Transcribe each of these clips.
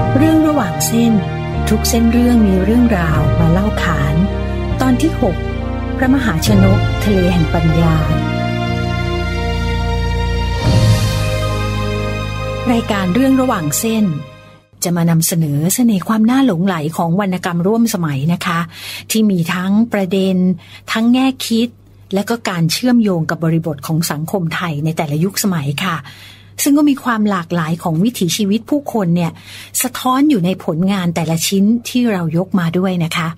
เรื่องระหว่างเส้นทุกเส้นเรื่องมีเรื่องราวมาเล่าขานตอนที่ 6 พระมหาชนกทะเลแห่งปัญญารายการเรื่องระหว่างเส้นจะมานำเสนอเสน่ห์ความน่าหลงใหลของวรรณกรรมร่วมสมัยนะคะที่มีทั้งประเด็นทั้งแง่คิดและก็การเชื่อมโยงกับบริบทของสังคมไทยในแต่ละยุคสมัยค่ะซึ่งก็มีความหลากหลายของวิถีชีวิตผู้คนเนี่ยสะท้อนอยู่ในผลงานแต่ละชิ้นที่เรายกมาด้วยนะคะ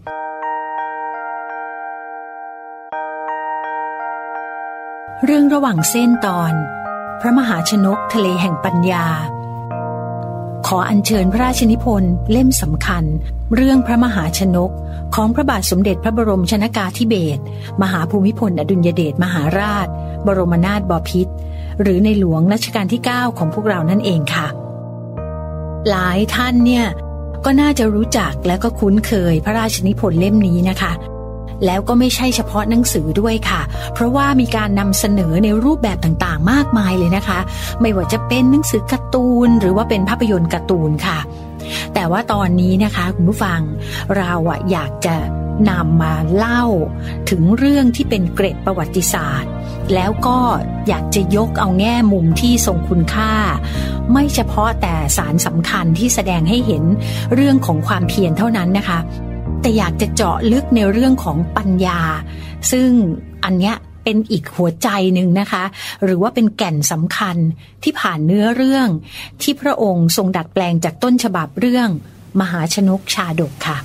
เรื่องระหว่างเส้นตอนพระมหาชนกทะเลแห่งปัญญาขออัญเชิญพระราชนิพนธ์เล่มสำคัญเรื่องพระมหาชนกของพระบาทสมเด็จพระบรมชนกาธิเบศรมหาภูมิพลอดุลยเดชมหาราชบรมนาถบพิตรหรือในหลวงรัชกาลที่ 9ของพวกเรานั่นเองค่ะหลายท่านเนี่ยก็น่าจะรู้จักและก็คุ้นเคยพระราชนิพนธ์เล่มนี้นะคะแล้วก็ไม่ใช่เฉพาะหนังสือด้วยค่ะเพราะว่ามีการนำเสนอในรูปแบบต่างๆมากมายเลยนะคะไม่ว่าจะเป็นหนังสือการ์ตูนหรือว่าเป็นภาพยนตร์การ์ตูนค่ะแต่ว่าตอนนี้นะคะคุณผู้ฟังเราอยากจะนำมาเล่าถึงเรื่องที่เป็นเกร็ดประวัติศาสตร์แล้วก็อยากจะยกเอาแง่มุมที่ทรงคุณค่าไม่เฉพาะแต่สารสำคัญที่แสดงให้เห็นเรื่องของความเพียรเท่านั้นนะคะแต่อยากจะเจาะลึกในเรื่องของปัญญาซึ่งอันเนี้ยเป็นอีกหัวใจหนึ่งนะคะหรือว่าเป็นแก่นสำคัญที่ผ่านเนื้อเรื่องที่พระองค์ทรงดัดแปลงจากต้นฉบับเรื่องมหาชนกชาดกค่ะ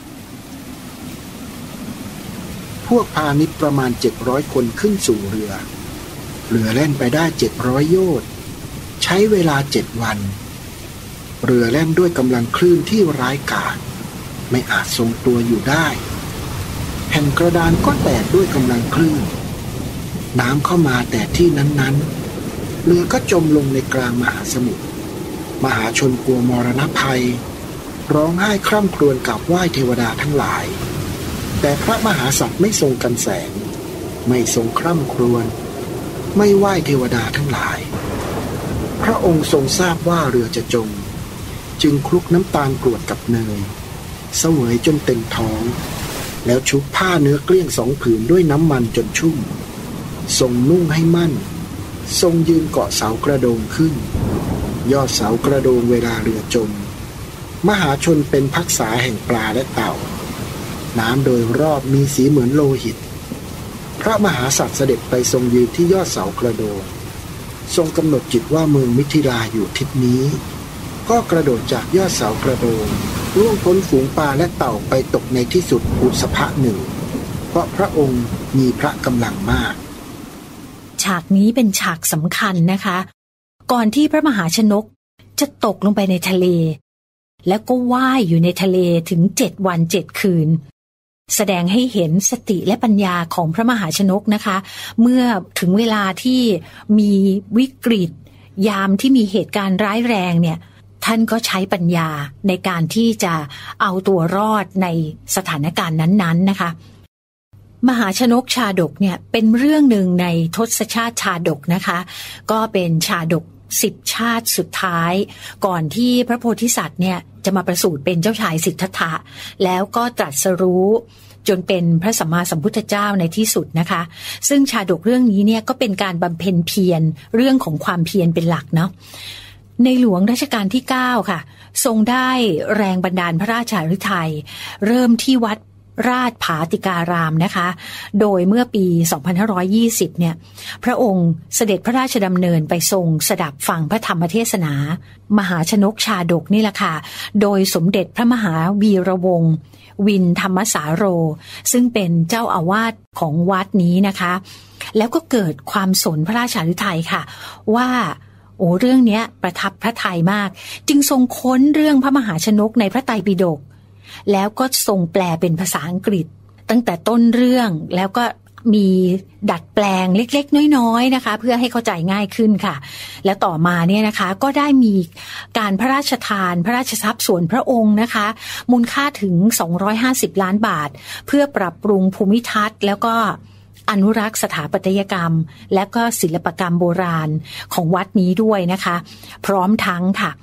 พวกพาณิชย์ประมาณ700คนขึ้นสู่เรือแล่นไปได้700โยชน์ใช้เวลา7วันเรือแล่นด้วยกำลังคลื่นที่ร้ายกาจไม่อาจทรงตัวอยู่ได้แผ่นกระดานก็แตกด้วยกำลังคลื่นน้ำเข้ามาแต่ที่นั้นๆเรือก็จมลงในกลางมหาสมุทรมหาชนกลัวมรณภัยร้องไห้คร่ำครวญกราบไหว้เทวดาทั้งหลายแต่พระมหาสัตว์ไม่ทรงกันแสงไม่ทรงคร่ำครวญไม่ไหว้เทวดาทั้งหลายพระองค์ทรงทราบว่าเรือจะจมจึงคลุกน้ำตาลกรวดกับเนยเสวยจนเต็มท้องแล้วชุบผ้าเนื้อเกลี้ยง2 ผืนด้วยน้ำมันจนชุ่มทรงนุ่งให้มั่นทรงยืนเกาะเสากระโดงขึ้นยอดเสากระโดงเวลาเรือจมมหาชนเป็นภักษาแห่งปลาและเต่าน้ำโดยรอบมีสีเหมือนโลหิตพระมหาสัตว์เสด็จไปทรงยืนที่ยอดเสากระโดงทรงกำหนดจิตว่าเมืองมิถิลาอยู่ทิศนี้ก็กระโดดจากยอดเสากระโดงล่วงพ้นฝูงปลาและเต่าไปตกในที่สุดอุสภะหนึ่งเพราะพระองค์มีพระกำลังมากฉากนี้เป็นฉากสำคัญนะคะก่อนที่พระมหาชนกจะตกลงไปในทะเลแล้วก็ว่ายอยู่ในทะเลถึง7 วัน 7 คืนแสดงให้เห็นสติและปัญญาของพระมหาชนกนะคะเมื่อถึงเวลาที่มีวิกฤตยามที่มีเหตุการณ์ร้ายแรงเนี่ยท่านก็ใช้ปัญญาในการที่จะเอาตัวรอดในสถานการณ์นั้นๆนะคะมหาชนกชาดกเนี่ยเป็นเรื่องหนึ่งในทศชาติชาดกนะคะก็เป็นชาดก10 ชาติสุดท้ายก่อนที่พระโพธิสัตว์เนี่ยจะมาประสูติเป็นเจ้าชายสิทธัตถะแล้วก็ตรัสรู้จนเป็นพระสัมมาสัมพุทธเจ้าในที่สุดนะคะซึ่งชาดกเรื่องนี้เนี่ยก็เป็นการบำเพ็ญเพียรเรื่องของความเพียรเป็นหลักเนาะในหลวงรัชกาลที่ 9ค่ะทรงได้แรงบันดาลพระราชฤทัยเริ่มที่วัดราชผาติการามนะคะโดยเมื่อปี 2520 เนี่ยพระองค์เสด็จพระราชดำเนินไปทรงสดับฟังพระธรรมเทศนามหาชนกชาดกนี่แหละค่ะโดยสมเด็จพระมหาวีระวงศ์วินธรรมสาโรซึ่งเป็นเจ้าอาวาสของวัดนี้นะคะแล้วก็เกิดความสนพระราชฤทัยค่ะว่าเรื่องนี้ประทับพระทัยมากจึงทรงค้นเรื่องพระมหาชนกในพระไตรปิฎกแล้วก็ทรงแปลเป็นภาษาอังกฤษตั้งแต่ต้นเรื่องแล้วก็มีดัดแปลงเล็กๆน้อยๆนะคะเพื่อให้เข้าใจง่ายขึ้นค่ะแล้วต่อมาเนี่ยนะคะก็ได้มีการพระราชทานพระราชทรัพย์ส่วนพระองค์นะคะมูลค่าถึง250 ล้านบาทเพื่อปรับปรุงภูมิทัศน์แล้วก็อนุรักษ์สถาปัตยกรรมและก็ศิลปกรรมโบราณของวัดนี้ด้วยนะคะพร้อมทั้งค่ะ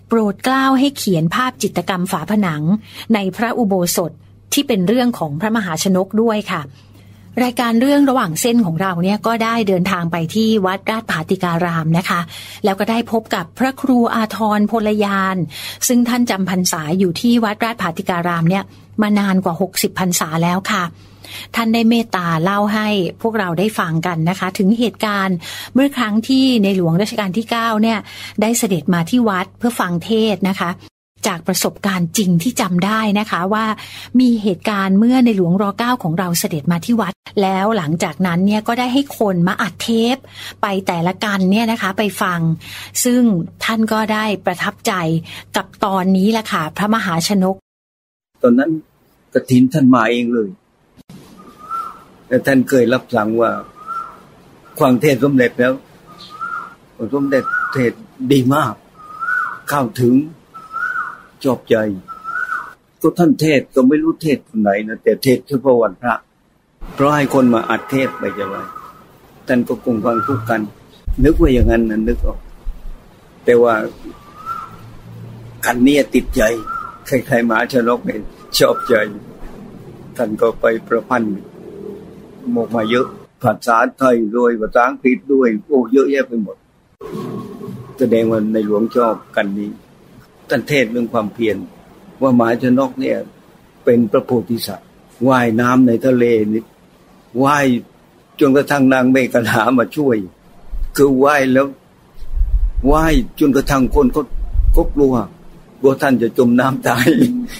โปรดเกล้าให้เขียนภาพจิตรกรรมฝาผนังในพระอุโบสถที่เป็นเรื่องของพระมหาชนกด้วยค่ะรายการเรื่องระหว่างเส้นของเราเนี่ยก็ได้เดินทางไปที่วัดราชภาติการามนะคะแล้วก็ได้พบกับพระครูอาทรพลยานซึ่งท่านจำพรรษาอยู่ที่วัดราชภาติการามเนี่ยมานานกว่า60พรรษาแล้วค่ะท่านได้เมตตาเล่าให้พวกเราได้ฟังกันนะคะถึงเหตุการณ์เมื่อครั้งที่ในหลวงรัชกาลที่9เนี่ยได้เสด็จมาที่วัดเพื่อฟังเทศนะคะจากประสบการณ์จริงที่จำได้นะคะว่ามีเหตุการณ์เมื่อในหลวงร9ของเราเสด็จมาที่วัดแล้วหลังจากนั้นเนี่ยก็ได้ให้คนมาอัดเทปไปแต่ละกันเนี่ยนะคะไปฟังซึ่งท่านก็ได้ประทับใจกับตอนนี้แหละค่ะพระมหาชนกตอนนั้นกฐินท่านมาเองเลยแต่ท่านเคยรับสั่งว่าฟังเทศสมเด็จแล้วสมเด็จเทศดีมากเข้าถึงชอบใจก็ท่านเทศก็ไม่รู้เทศคนไหนนะแต่เทศเฉพาะวันพระเพราะให้คนมาอัดเทศไปจะไว้ท่านก็คงฟังทุกกันนึกว่าอย่างนั้นนะนึกออกแต่ว่ากันเนี่ยติดใจใครๆมาชนกเนี่ยชอบใจท่านก็ไปประพันธ์หมกมาเยอะภาษาไทยด้วยภาษาอังกฤษด้วยโอ้เยอะแยะไปหมดแสดงว่าในหลวงชอบกันนี้ท่านเทศเรื่องความเพียรว่ามหาชนกเนี่ยเป็นพระโพธิสัตว์ว่ายน้ำในทะเลนี่ว่ายจนกระทั่งนางเมขลามาช่วยคือว่ายแล้วว่ายจนกระทั่งคนก็กลัวท่านจะจมน้ำตาย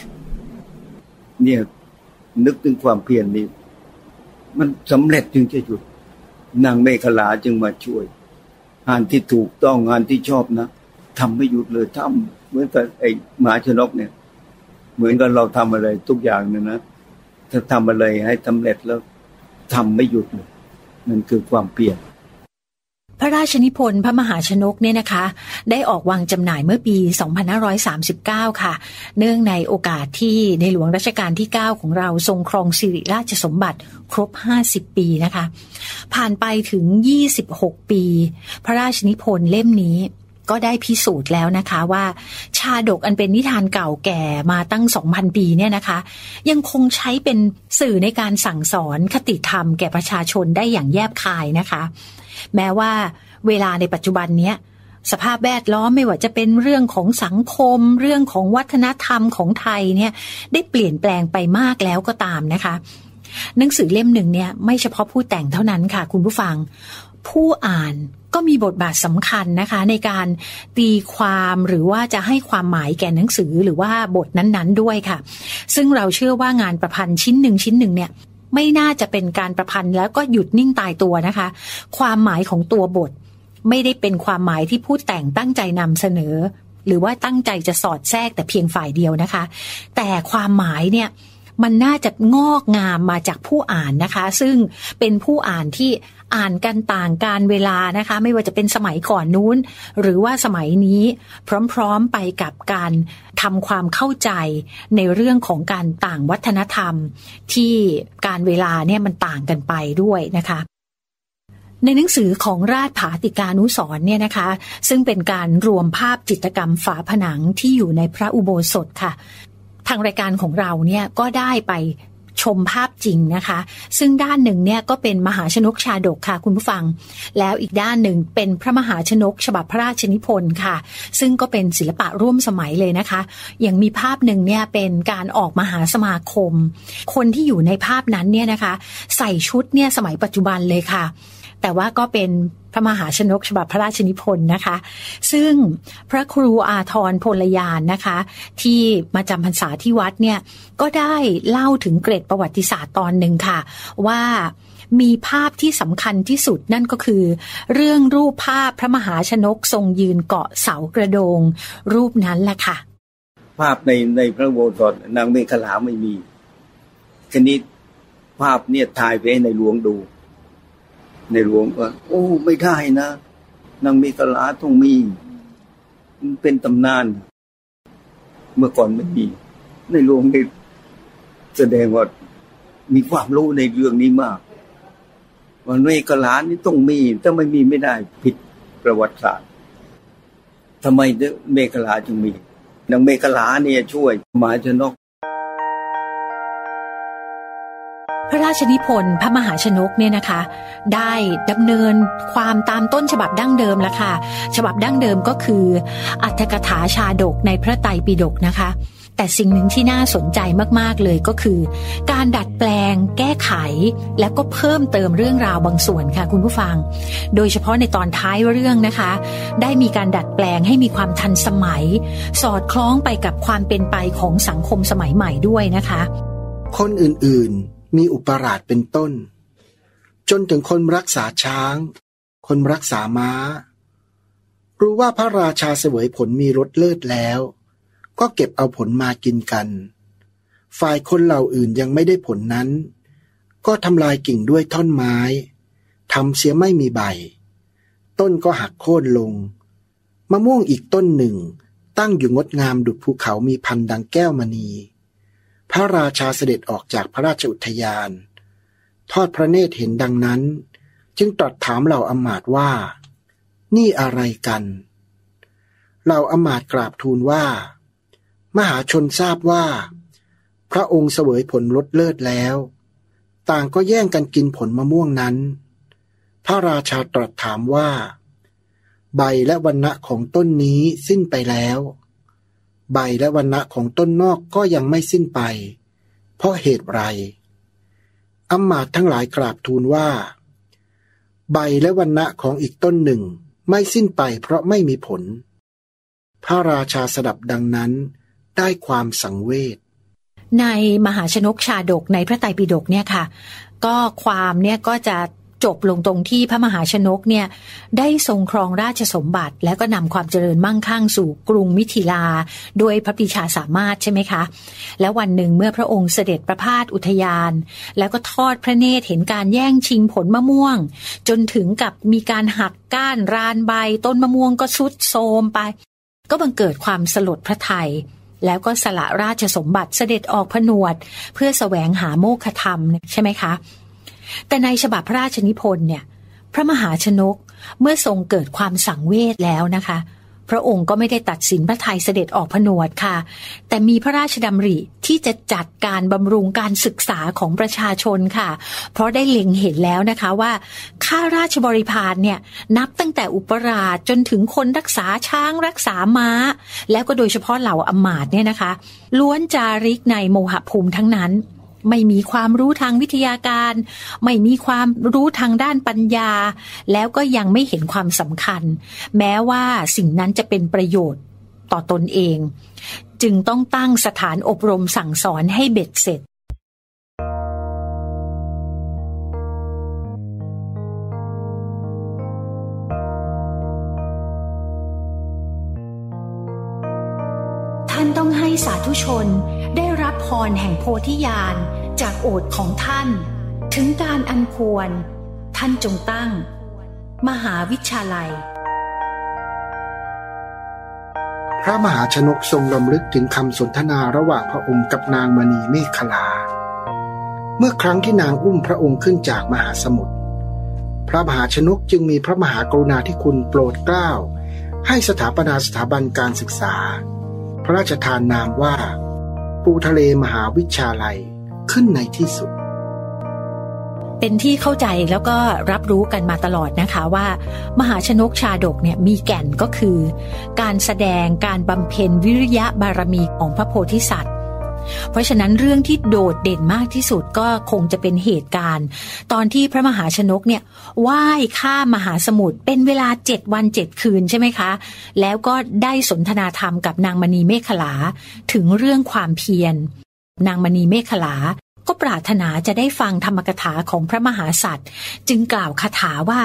เนี่ยนึกถึงความเพียรนี่มันสำเร็จจึงจะหยุดนางเมขลาจึงมาช่วยงานที่ถูกต้องงานที่ชอบนะทำไม่หยุดเลยทำเหมือนกับไอ้มหาชนกเนี่ยเหมือนกับเราทำอะไรทุกอย่างเนี่ยนะถ้าทำอะไรให้สำเร็จแล้วทำไม่หยุดเลยนั่นคือความเพียรพระราชนิพนธ์พระมหาชนกเนี่ยนะคะได้ออกวางจำหน่ายเมื่อปี 2539 ค่ะเนื่องในโอกาสที่ในหลวงรัชกาลที่ 9 ของเราทรงครองสิริราชสมบัติครบ 50 ปีนะคะผ่านไปถึง 26 ปีพระราชนิพนธ์เล่มนี้ก็ได้พิสูจน์แล้วนะคะว่าชาดกอันเป็นนิทานเก่าแก่มาตั้ง 2,000 ปีเนี่ยนะคะยังคงใช้เป็นสื่อในการสั่งสอนคติธรรมแก่ประชาชนได้อย่างแยบคายนะคะแม้ว่าเวลาในปัจจุบันเนี้ยสภาพแวดล้อมไม่ว่าจะเป็นเรื่องของสังคมเรื่องของวัฒนธรรมของไทยเนี่ยได้เปลี่ยนแปลงไปมากแล้วก็ตามนะคะหนังสือเล่มหนึ่งเนี่ยไม่เฉพาะผู้แต่งเท่านั้นค่ะคุณผู้ฟังผู้อ่านก็มีบทบาทสำคัญนะคะในการตีความหรือว่าจะให้ความหมายแก่หนังสือหรือว่าบทนั้นๆด้วยค่ะซึ่งเราเชื่อว่างานประพันธ์ชิ้นหนึ่งเนี่ยไม่น่าจะเป็นการประพันธ์แล้วก็หยุดนิ่งตายตัวนะคะความหมายของตัวบทไม่ได้เป็นความหมายที่ผู้แต่งตั้งใจนำเสนอหรือว่าตั้งใจจะสอดแทรกแต่เพียงฝ่ายเดียวนะคะแต่ความหมายเนี่ยมันน่าจะงอกงามมาจากผู้อ่านนะคะซึ่งเป็นผู้อ่านที่อ่านกันต่างการเวลานะคะไม่ว่าจะเป็นสมัยก่อนนู้นหรือว่าสมัยนี้พร้อมๆไปกับการทำความเข้าใจในเรื่องของการต่างวัฒนธรรมที่การเวลาเนี่ยมันต่างกันไปด้วยนะคะในหนังสือของราชภาติกานุสรณ์เนี่ยนะคะซึ่งเป็นการรวมภาพจิตรกรรมฝาผนังที่อยู่ในพระอุโบสถค่ะทางรายการของเราเนี่ยก็ได้ไปชมภาพจริงนะคะซึ่งด้านหนึ่งเนี่ยก็เป็นมหาชนกชาดกค่ะคุณผู้ฟังแล้วอีกด้านหนึ่งเป็นพระมหาชนกฉบับพระราชนิพนธ์ค่ะซึ่งก็เป็นศิลปะร่วมสมัยเลยนะคะอย่างมีภาพหนึ่งเนี่ยเป็นการออกมหาสมาคมคนที่อยู่ในภาพนั้นเนี่ยนะคะใส่ชุดเนี่ยสมัยปัจจุบันเลยค่ะแต่ว่าก็เป็นพระมหาชนกฉบับพระราชนิพนธ์นะคะซึ่งพระครูอาทรพลยานนะคะที่มาจำพรรษาที่วัดเนี่ยก็ได้เล่าถึงเกร็ดประวัติศาสตร์ตอนหนึ่งค่ะว่ามีภาพที่สำคัญที่สุดนั่นก็คือเรื่องรูปภาพพระมหาชนกทรงยืนเกาะเสากระโดงรูปนั้นแหละค่ะภาพในพระโบสถนางเมขลาไม่มีทีนี้ภาพเนี่ยถ่ายไปให้ในหลวงดูในหลวงก็โอ้ไม่ได้นะนางเมขลาต้องมีมันเป็นตำนานเมื่อก่อนไม่มีในหลวงนี่แสดงว่ามีความรู้ในเรื่องนี้มากว่าเมขลานี่ต้องมีถ้าไม่มีไม่ได้ผิดประวัติศาสตร์ทำไมเมขลาจึงมีนางเมขลาเนี่ยช่วยมหาชนกพระราชนิพนธ์พระมหาชนกเนี่ยนะคะได้ดำเนินความตามต้นฉบับดั้งเดิมแล้วค่ะฉบับดั้งเดิมก็คืออรรถกถาชาดกในพระไตรปิฎกนะคะแต่สิ่งหนึ่งที่น่าสนใจมากๆเลยก็คือการดัดแปลงแก้ไขแล้วก็เพิ่มเติมเรื่องราวบางส่วนค่ะคุณผู้ฟังโดยเฉพาะในตอนท้ายเรื่องนะคะได้มีการดัดแปลงให้มีความทันสมัยสอดคล้องไปกับความเป็นไปของสังคมสมัยใหม่ด้วยนะคะคนอื่นๆมีอุปราชเป็นต้นจนถึงคนรักษาช้างคนรักษาม้ารู้ว่าพระราชาเสวยผลมีรสเลิศแล้วก็เก็บเอาผลมากินกันฝ่ายคนเหล่าอื่นยังไม่ได้ผลนั้นก็ทำลายกิ่งด้วยท่อนไม้ทำเสียไม่มีใบต้นก็หักโค่นลงมะม่วงอีกต้นหนึ่งตั้งอยู่งดงามดุจภูเขามีพันธุ์ดังแก้วมณีพระราชาเสด็จออกจากพระราชอุทยานทอดพระเนตรเห็นดังนั้นจึงตรัสถามเหล่าอมาตย์ว่านี่อะไรกันเหล่าอมาตย์กราบทูลว่ามหาชนทราบว่าพระองค์เสวยผลรสเลิศแล้วต่างก็แย่งกันกินผลมะม่วงนั้นพระราชาตรัสถามว่าใบและวรรณะของต้นนี้สิ้นไปแล้วใบและวรรณะของต้นนอกก็ยังไม่สิ้นไปเพราะเหตุไรอมาตย์ทั้งหลายกราบทูลว่าใบและวรรณะของอีกต้นหนึ่งไม่สิ้นไปเพราะไม่มีผลพระราชาสดับดังนั้นได้ความสังเวชในมหาชนกชาดกในพระไตรปิฎกเนี่ยค่ะก็ความเนี่ยก็จะจบลงตรงที่พระมหาชนกเนี่ยได้ทรงครองราชสมบัติแล้วก็นำความเจริญมั่งคั่งสู่กรุงมิถิลาโดยพระปรีชาสามารถใช่ไหมคะแล้ววันหนึ่งเมื่อพระองค์เสด็จประพาสอุทยานแล้วก็ทอดพระเนตรเห็นการแย่งชิงผลมะม่วงจนถึงกับมีการหักก้านรานใบต้นมะม่วงก็ทรุดโทรมไปก็บังเกิดความสลดพระทัยแล้วก็สละราชสมบัติเสด็จออกผนวดเพื่อแสวงหาโมฆะธรรมใช่ไหมคะแต่ในฉบับพระราชนิพนธ์เนี่ยพระมหาชนกเมื่อทรงเกิดความสังเวชแล้วนะคะพระองค์ก็ไม่ได้ตัดสินพระทัยเสด็จออกผนวดค่ะแต่มีพระราชดำริที่จะจัดการบำรุงการศึกษาของประชาชนค่ะเพราะได้เล็งเห็นแล้วนะคะว่าข้าราชบริพารเนี่ยนับตั้งแต่อุปราชจนถึงคนรักษาช้างรักษาม้าแล้วก็โดยเฉพาะเหล่าอมาตย์เนี่ยนะคะล้วนจาริกในโมหภูมิทั้งนั้นไม่มีความรู้ทางวิทยาการไม่มีความรู้ทางด้านปัญญาแล้วก็ยังไม่เห็นความสำคัญแม้ว่าสิ่งนั้นจะเป็นประโยชน์ต่อตนเองจึงต้องตั้งสถานอบรมสั่งสอนให้เบ็ดเสร็จท่านต้องให้สาธุชนได้รับพรแห่งโพธิญาณจากโอษฐ์ของท่านถึงการอันควรท่านจงตั้งมหาวิชาลัยพระมหาชนกทรงรำลึกถึงคำสนทนาระหว่างพระองค์กับนางมณีเมขลาเมื่อครั้งที่นางอุ้มพระองค์ขึ้นจากมหาสมุทรพระมหาชนกจึงมีพระมหากรุณาธิคุณโปรดเกล้าให้สถาปนาสถาบันการศึกษาพระราชทานนามว่าปูทะเลมหาวิชาลัยขึ้นในที่สุดเป็นที่เข้าใจแล้วก็รับรู้กันมาตลอดนะคะว่ามหาชนกชาดกเนี่ยมีแก่นก็คือการแสดงการบำเพ็ญวิริยะบารมีของพระโพธิสัตว์เพราะฉะนั้นเรื่องที่โดดเด่นมากที่สุดก็คงจะเป็นเหตุการณ์ตอนที่พระมหาชนกเนี่ยว่ายข้ามมหาสมุทรเป็นเวลา7 วัน 7 คืนใช่ไหมคะแล้วก็ได้สนทนาธรรมกับนางมณีเมขลาถึงเรื่องความเพียรนางมณีเมขลาก็ปรารถนาจะได้ฟังธรรมกถาของพระมหาสัตว์จึงกล่าวคาถาว่า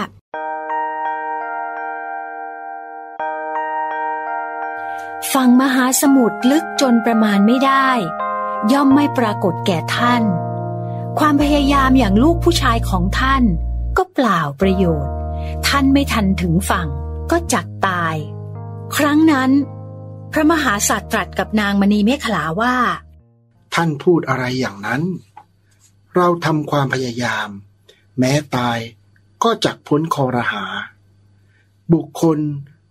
ฝั่งมหาสมุทรลึกจนประมาณไม่ได้ย่อมไม่ปรากฏแก่ท่านความพยายามอย่างลูกผู้ชายของท่านก็เปล่าประโยชน์ท่านไม่ทันถึงฝั่งก็จักตายครั้งนั้นพระมหาสัตว์ตรัสกับนางมณีเมขลาว่าท่านพูดอะไรอย่างนั้นเราทำความพยายามแม้ตายก็จักพ้นคอรหาบุคคล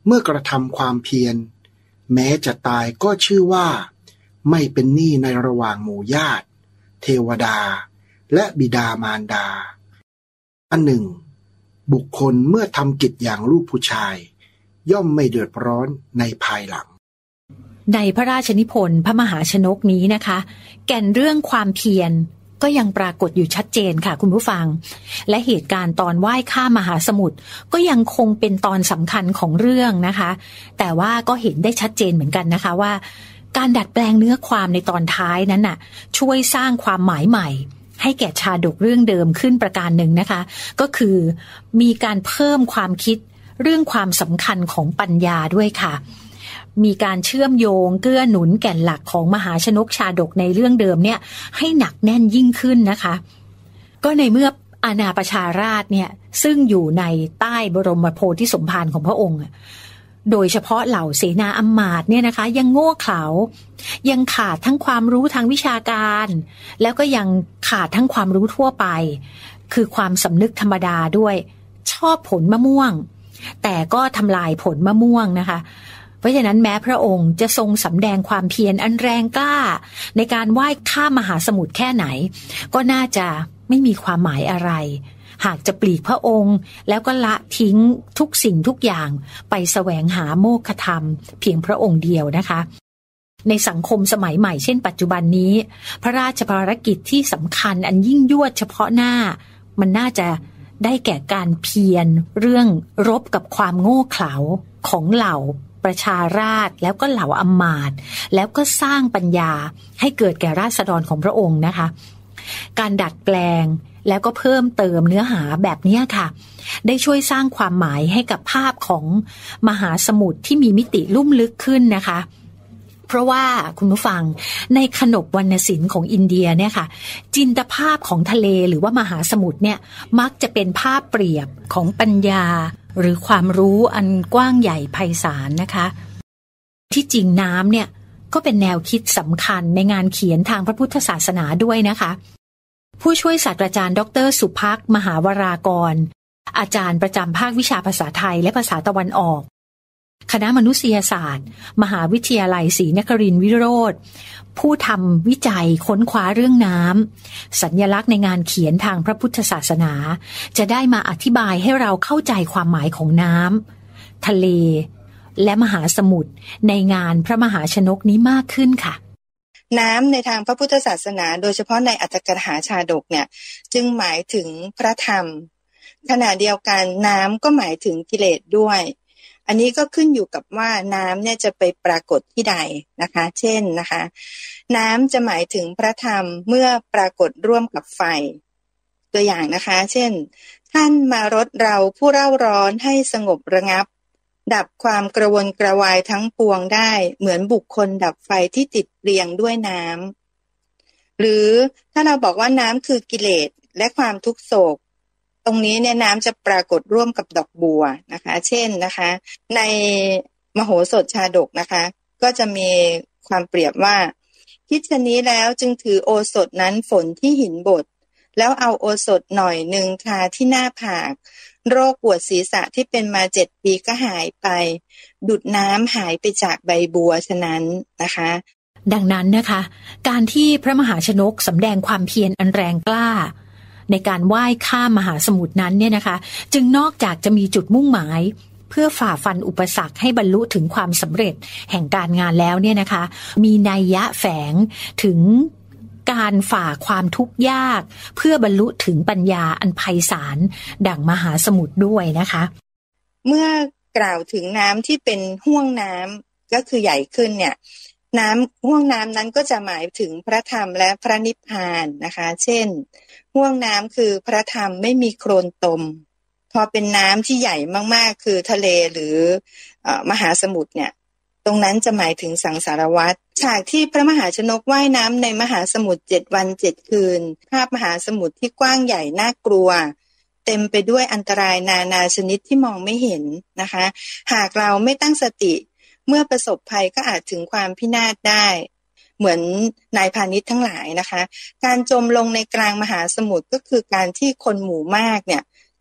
เมื่อกระทำความเพียรแม้จะตายก็ชื่อว่าไม่เป็นหนี้ในระหว่างหมู่ญาติเทวดาและบิดามารดาอันหนึ่งบุคคลเมื่อทำกิจอย่างลูกผู้ชายย่อมไม่เดือดร้อนในภายหลังในพระราชนิพนธ์พระมหาชนกนี้นะคะแก่นเรื่องความเพียรก็ยังปรากฏอยู่ชัดเจนค่ะคุณผู้ฟังและเหตุการณ์ตอนว่ายข้ามมหาสมุทรก็ยังคงเป็นตอนสำคัญของเรื่องนะคะแต่ว่าก็เห็นได้ชัดเจนเหมือนกันนะคะว่าการดัดแปลงเนื้อความในตอนท้ายนั้นน่ะช่วยสร้างความหมายใหม่ให้แก่ชาดกเรื่องเดิมขึ้นประการหนึ่งนะคะก็คือมีการเพิ่มความคิดเรื่องความสำคัญของปัญญาด้วยค่ะมีการเชื่อมโยงเกื้อหนุนแก่นหลักของมหาชนกชาดกในเรื่องเดิมเนี่ยให้หนักแน่นยิ่งขึ้นนะคะก็ในเมื่ออาณาประชาราษฎร์เนี่ยซึ่งอยู่ในใต้บรมโพธิสมภารของพระองค์โดยเฉพาะเหล่าเสนาอำมาตย์เนี่ยนะคะยังโง่เขลายังขาดทั้งความรู้ทางวิชาการแล้วก็ยังขาดทั้งความรู้ทั่วไปคือความสำนึกธรรมดาด้วยชอบผลมะม่วงแต่ก็ทำลายผลมะม่วงนะคะเพราะฉะนั้นแม้พระองค์จะทรงสำแดงความเพียรอันแรงกล้าในการว่ายข้ามมหาสมุทรแค่ไหนก็น่าจะไม่มีความหมายอะไรหากจะปลีกพระองค์แล้วก็ละทิ้งทุกสิ่งทุกอย่างไปแสวงหาโมฆะธรรมเพียงพระองค์เดียวนะคะในสังคมสมัยใหม่เช่นปัจจุบันนี้พระราชภารกิจที่สำคัญอันยิ่งยวดเฉพาะหน้ามันน่าจะได้แก่การเพียรเรื่องรบกับความโง่เขลาของเหล่าประชาราษฎร์แล้วก็เหล่าอำมาตย์แล้วก็สร้างปัญญาให้เกิดแก่ราษฎรของพระองค์นะคะการดัดแปลงแล้วก็เพิ่มเติมเนื้อหาแบบนี้ค่ะได้ช่วยสร้างความหมายให้กับภาพของมหาสมุทรที่มีมิติลุ่มลึกขึ้นนะคะเพราะว่าคุณผู้ฟังในขนบวรรณศิลป์ของอินเดียเนี่ยค่ะจินตภาพของทะเลหรือว่ามหาสมุทรเนี่ยมักจะเป็นภาพเปรียบของปัญญาหรือความรู้อันกว้างใหญ่ไพศาลนะคะที่จริงน้ำเนี่ยก็เป็นแนวคิดสำคัญในงานเขียนทางพระพุทธศาสนาด้วยนะคะผู้ช่วยศาสตราจารย์ดร.สุภักดิ์มหาวรากรอาจารย์ประจำภาควิชาภาษาไทยและภาษาตะวันออกคณะมนุษยศาสตร์มหาวิทยาลัยศรีนครินทร์วิโรธผู้ทำวิจัยค้นคว้าเรื่องน้ำสัญลักษณ์ในงานเขียนทางพระพุทธศาสนาจะได้มาอธิบายให้เราเข้าใจความหมายของน้ำทะเลและมหาสมุทรในงานพระมหาชนกนี้มากขึ้นค่ะน้ำในทางพระพุทธศาสนาโดยเฉพาะในอรรถกถาชาดกเนี่ยจึงหมายถึงพระธรรมขณะเดียวกันน้ำก็หมายถึงกิเลสด้วยอันนี้ก็ขึ้นอยู่กับว่าน้ำเนี่ยจะไปปรากฏที่ใดนะคะเช่นนะคะน้ำจะหมายถึงพระธรรมเมื่อปรากฏร่วมกับไฟตัวอย่างนะคะเช่นท่านมารดเราผู้เร่าร้อนให้สงบระงับดับความกระวนกระวายทั้งปวงได้เหมือนบุคคลดับไฟที่ติดเรียงด้วยน้ำหรือถ้าเราบอกว่าน้ำคือกิเลสและความทุกโศกตรงนี้เนี่ยน้ำจะปรากฏร่วมกับดอกบัวนะคะเช่นนะคะในมโหสถชาดกนะคะก็จะมีความเปรียบว่าคิดชะนี้แล้วจึงถือโอสถนั้นฝนที่หินบดแล้วเอาโอสถหน่อยหนึ่งทาที่หน้าผากโรคปวดศีรษะที่เป็นมา7 ปีก็หายไปดุจน้ำหายไปจากใบบัวฉะนั้นนะคะดังนั้นนะคะการที่พระมหาชนกสำแดงความเพียรอันแรงกล้าในการว่ายข้ามมหาสมุทรนั้นเนี่ยนะคะจึงนอกจากจะมีจุดมุ่งหมายเพื่อฝ่าฟันอุปสรรคให้บรรลุถึงความสำเร็จแห่งการงานแล้วเนี่ยนะคะมีนัยยะแฝงถึงการฝ่าความทุกข์ยากเพื่อบรรลุถึงปัญญาอันไพศาลดั่งมหาสมุทรด้วยนะคะเมื่อกล่าวถึงน้ำที่เป็นห้วงน้ำก็คือใหญ่ขึ้นเนี่ยน้ำห้วงน้ำนั้นก็จะหมายถึงพระธรรมและพระนิพพานนะคะเช่นห้วงน้ำคือพระธรรมไม่มีโคลนตมพอเป็นน้ำที่ใหญ่มากๆคือทะเลหรือมหาสมุทรเนี่ยตรงนั้นจะหมายถึงสังสารวัฏฉากที่พระมหาชนกว่ายน้ำในมหาสมุทร7 วัน 7 คืนภาพมหาสมุทรที่กว้างใหญ่น่ากลัวเต็มไปด้วยอันตรายนานาชนิดที่มองไม่เห็นนะคะหากเราไม่ตั้งสติเมื่อประสบภัยก็อาจถึงความพินาศได้เหมือนนายพาณิชย์ทั้งหลายนะคะการจมลงในกลางมหาสมุทรก็คือการที่คนหมู่มากเนี่ย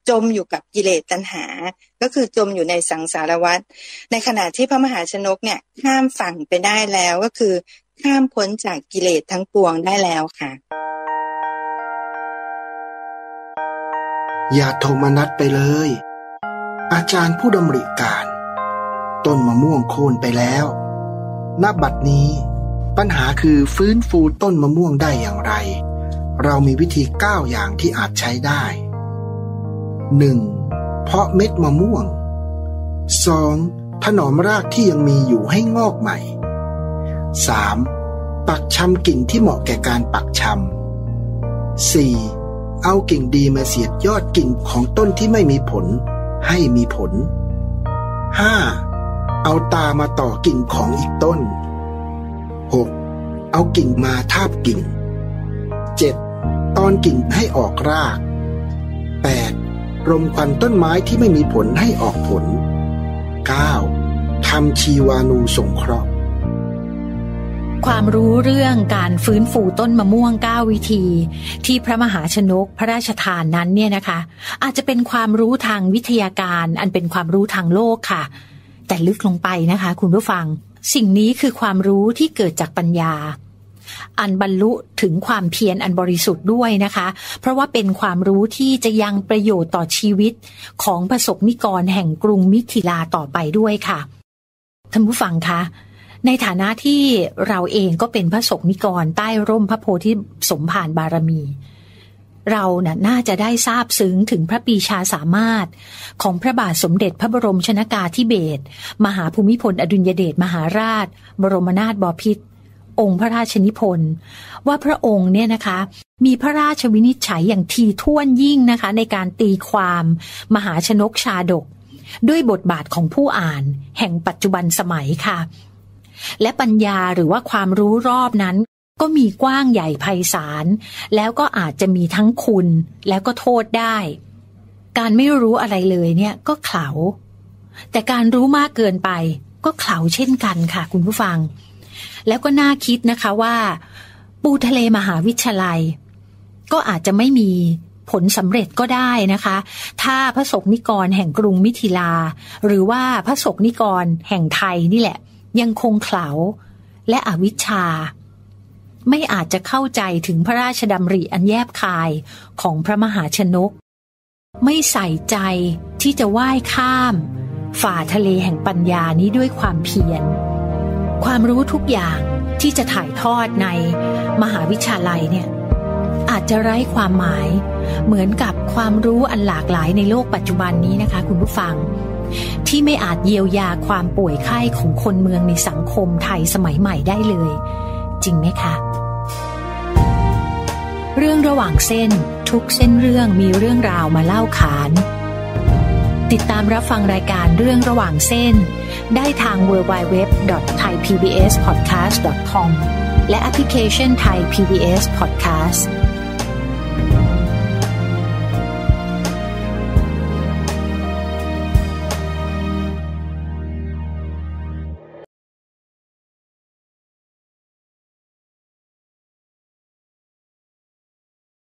จมอยู่กับกิเลสตัณหาก็คือจมอยู่ในสังสารวัฏในขณะที่พระมหาชนกเนี่ยข้ามฝั่งไปได้แล้วก็คือข้ามพ้นจากกิเลสทั้งปวงได้แล้วค่ะอย่าโทมนัสไปเลยอาจารย์ผู้ดำริการต้นมะม่วงโค่นไปแล้วณบัดนี้ปัญหาคือฟื้นฟูต้นมะม่วงได้อย่างไรเรามีวิธี9อย่างที่อาจใช้ได้ 1. เพาะเม็ดมะม่วง 2. ถนอมรากที่ยังมีอยู่ให้งอกใหม่ 3. ปักชำกิ่งที่เหมาะแก่การปักชำ 4. เอากิ่งดีมาเสียดยอดกิ่งของต้นที่ไม่มีผลให้มีผล 5. เอาตามาต่อกิ่งของอีกต้น 6. เอากิ่งมาทาบกิ่ง 7. ตอนกิ่งให้ออกราก 8. รมควันต้นไม้ที่ไม่มีผลให้ออกผล 9. ทำชีวานูสงเคราะห์ความรู้เรื่องการฟื้นฟูต้นมะม่วง9วิธีที่พระมหาชนกพระราชทานนั้นเนี่ยนะคะอาจจะเป็นความรู้ทางวิทยาการอันเป็นความรู้ทางโลกค่ะแต่ลึกลงไปนะคะคุณผู้ฟังสิ่งนี้คือความรู้ที่เกิดจากปัญญาอันบรรลุถึงความเพียรอันบริสุทธิ์ด้วยนะคะเพราะว่าเป็นความรู้ที่จะยังประโยชน์ต่อชีวิตของประสบนิกรแห่งกรุงมิถิลาต่อไปด้วยค่ะท่านผู้ฟังคะในฐานะที่เราเองก็เป็นพระสงฆ์นิกรใต้ร่มพระโพธิสมภารบารมีเราน่าจะได้ทราบซึ้งถึงพระปรีชาสามารถของพระบาทสมเด็จพระบรมชนกาธิเบศรมหาภูมิพลอดุลยเดชมหาราชบรมนาถบพิตรองค์พระราชนิพนธ์ว่าพระองค์เนี่ยนะคะมีพระราชวินิจฉัยอย่างถี่ถ้วนยิ่งนะคะในการตีความมหาชนกชาดกด้วยบทบาทของผู้อ่านแห่งปัจจุบันสมัยค่ะและปัญญาหรือว่าความรู้รอบนั้นก็มีกว้างใหญ่ไพศาลแล้วก็อาจจะมีทั้งคุณแล้วก็โทษได้การไม่รู้อะไรเลยเนี่ยก็เขลาแต่การรู้มากเกินไปก็เขลาเช่นกันค่ะคุณผู้ฟังแล้วก็น่าคิดนะคะว่าปูทะเลมหาวิทยาลัยก็อาจจะไม่มีผลสำเร็จก็ได้นะคะถ้าพระสงฆ์นิกรแห่งกรุงมิถิลาหรือว่าพระสงฆ์นิกรแห่งไทยนี่แหละยังคงเขลาและอวิชชาไม่อาจจะเข้าใจถึงพระราชดำริอันแยบคายของพระมหาชนกไม่ใส่ใจที่จะว่ายข้ามฝ่าทะเลแห่งปัญญานี้ด้วยความเพียรความรู้ทุกอย่างที่จะถ่ายทอดในมหาวิทยาลัยเนี่ยอาจจะไร้ความหมายเหมือนกับความรู้อันหลากหลายในโลกปัจจุบันนี้นะคะคุณผู้ฟังที่ไม่อาจเยียวยาความป่วยไข้ของคนเมืองในสังคมไทยสมัยใหม่ได้เลยจริงไหมคะเรื่องระหว่างเส้นทุกเส้นเรื่องมีเรื่องราวมาเล่าขานติดตามรับฟังรายการเรื่องระหว่างเส้นได้ทาง www.thaipbspodcast.com และแอปพลิเคชัน Thai PBS Podcast